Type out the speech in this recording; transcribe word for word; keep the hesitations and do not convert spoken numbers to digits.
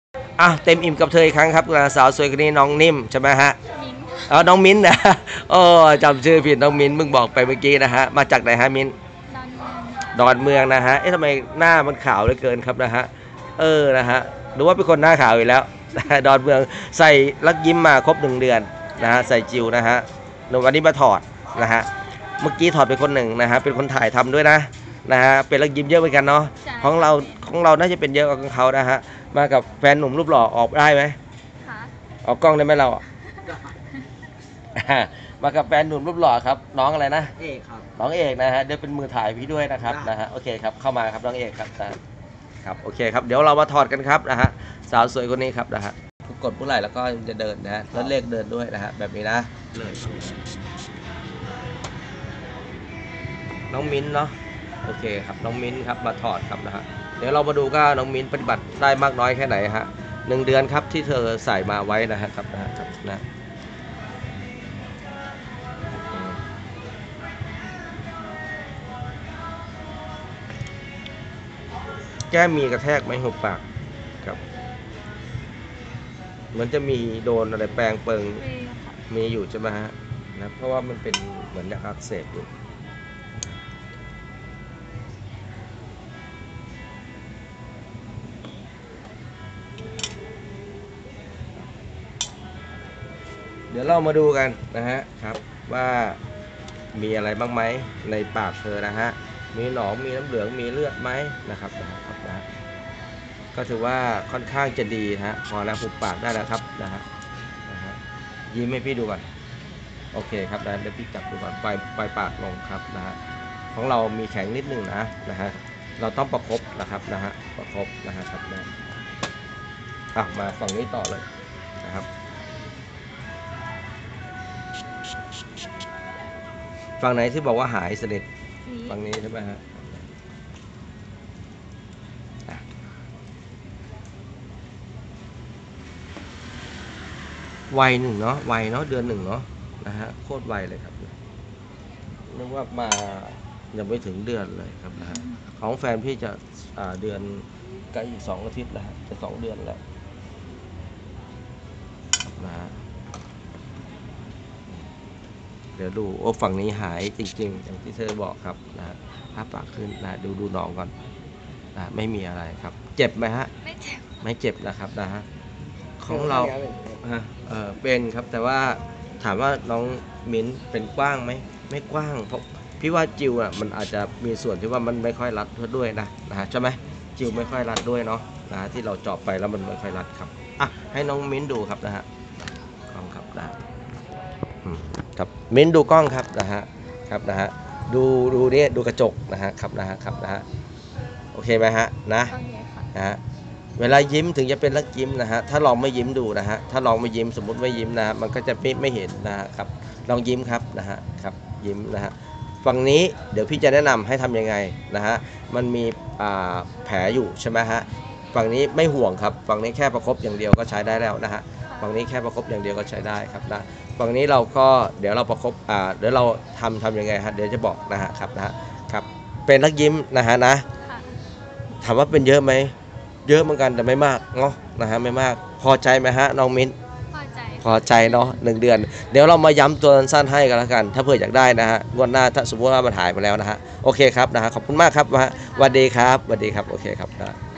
อ่ะเต็มอิ่มกับเธออีกครั้งครับสาวสวยคนนี้น้องนิ่มใช่ไหมฮะมิ้นเออน้องมิ้นนะโอ้จำชื่อผิดน้องมิ้นมึงบอกไปเมื่อกี้นะฮะมาจากไหนฮะมิ้นดอนเมืองดอนเมืองนะฮะเอ๊ะทำไมหน้ามันขาวเหลือเกินครับนะฮะเออนะฮะหรือว่าเป็นคนหน้าขาวอยู่แล้วดอนเมืองใส่ลักยิ้มมาครบหนึ่งเดือนนะฮะใส่จิวนะฮะวันนี้มาถอดนะฮะเมื่อกี้ถอดไปคนหนึ่งนะฮะเป็นคนถ่ายทำด้วยนะนะฮะเป็นลักยิ้มเยอะเหมือนกันเนาะของเราของเราน่าจะเป็นเยอะกว่าของเขานะฮะมากับแฟนหนุ่มรูปหล่อออกได้ไหมออกกล้องได้ไหมเรามากับแฟนหนุ่มรูปหล่อครับน้องอะไรนะเอกครับน้องเอกนะฮะเดี๋ยวเป็นมือถ่ายพี่ด้วยนะครับนะฮะโอเคครับเข้ามาครับน้องเอกครับนะครับโอเคครับเดี๋ยวเรามาถอดกันครับนะฮะสาวสวยคนนี้ครับนะฮะกดเมื่อไหร่แล้วก็จะเดินนะฮะแล้วเลขเดินด้วยนะฮะแบบนี้นะเลยน้องมิ้นเนาะโอเคครับน้องมิ้นครับมาถอดครับนะฮะเดี๋ยวเรามาดูก็น้องมิ้นปฏิบัติได้มากน้อยแค่ไหนฮะหนึ่งเดือนครับที่เธอใส่มาไว้นะฮะครับนะฮะครับนะแก้มีกระแทกไหมหุบปากครับเหมือนจะมีโดนอะไรแปลงเปิงมีอยู่ใช่ไหมฮะนะเพราะว่ามันเป็นเหมือนอักเสบอยู่เดี๋ยวเรามาดูกันนะฮะครับว่ามีอะไรบ้างไหมในปากเธอนะฮะมีหนองมีน้ำเหลืองมีเลือดไหมนะครับนะครับนะก็ถือว่าค่อนข้างจะดีฮะพอแล้วหุบปากได้แล้วครับนะฮะนะฮะยิ้มให้พี่ดูก่อนโอเคครับนะเดี๋ยวพี่จับดูก่อนปลายปลายปากลงครับนะฮะของเรามีแข็งนิดนึงนะนะฮะเราต้องประคบนะครับนะฮะประคบนะฮะครับนะอ่ะมาฝั่งนี้ต่อเลยนะครับฝั่งไหนที่บอกว่าหายสนิทฝั่งนี้ใช่ไหมฮะวัยหนึ่งเนาะวัยเนาะเดือนหนึ่งเนาะนะฮะโคตรไวเลยครับนึกว่ามายังไม่ถึงเดือนเลยครับนะฮะของแฟนพี่จะอ่าเดือนใกล้อีกสองอาทิตย์แล้วจะสองเดือนแล้วนะฮะเดี๋ยวดูโอ้ฝั่งนี้หายจริงๆอย่างที่เธอบอกครับนะฮะภาพปากขึ้นนะดูดูน้องก่อนนะไม่มีอะไรครับเจ็บไหมฮะไม่เจ็บไม่เจ็บนะครับนะฮะของเราเออเป็นครับแต่ว่าถามว่าน้องมิ้นเป็นกว้างไหมไม่กว้างเพราะพี่ว่าจิวอ่ะมันอาจจะมีส่วนที่ว่ามันไม่ค่อยรัดด้วยนะนะฮะใช่ไหมจิวไม่ค่อยรัดด้วยเนาะนะที่เราเจาะไปแล้วมันไม่ค่อยรัดครับอ่ะให้น้องมิ้นดูครับนะฮะกล้องครับนะครับมิ้นดูกล้องครับนะฮะครับนะฮะดูดูนี่ดูกระจกนะฮะครับนะฮะครับนะฮะโอเคไหมฮะนะนะฮะเวลายิ้มถึงจะเป็นลักยิ้มนะฮะถ้าลองไม่ยิ้มดูนะฮะถ้าลองไม่ยิ้มสมมุติไม่ยิ้มนะมันก็จะไม่ไม่เห็นนะฮะครับลองยิ้มครับนะฮะครับยิ้มนะฮะฝั่งนี้เดี๋ยวพี่จะแนะนำให้ทำยังไงนะฮะมันมีแผลอยู่ใช่ไหมฮะฝั่งนี้ไม่ห่วงครับฝั่งนี้แค่ประคบอย่างเดียวก็ใช้ได้แล้วนะฮะฝั่งนี้แค่ประคบอย่างเดียวก็ใช้ได้ครับนะฝั่งนี้เราก็เดี๋ยวเราประคบอ่าเดี๋ยวเราทำทำยังไงฮะเดี๋ยวจะบอกนะฮะครับนะฮะครับเป็นลักยิ้มนะฮะนะถามว่าเป็นเยอะไหมเยอะเหมือนกันแต่ไม่มากเนาะนะฮะไม่มากพอใจไหมฮะน้องมิ้นพอใจพอใจเนาะหนึ่งเดือนเดี๋ยวเรามาย้ำตัวสั้นให้กันแล้วกันถ้าเผื่ออยากได้นะฮะงวดหน้าถ้าสมมติว่ามันหายไปแล้วนะฮะโอเคครับนะฮะขอบคุณมากครับนะฮะสวัสดีครับสวัสดีครับโอเคครับนะ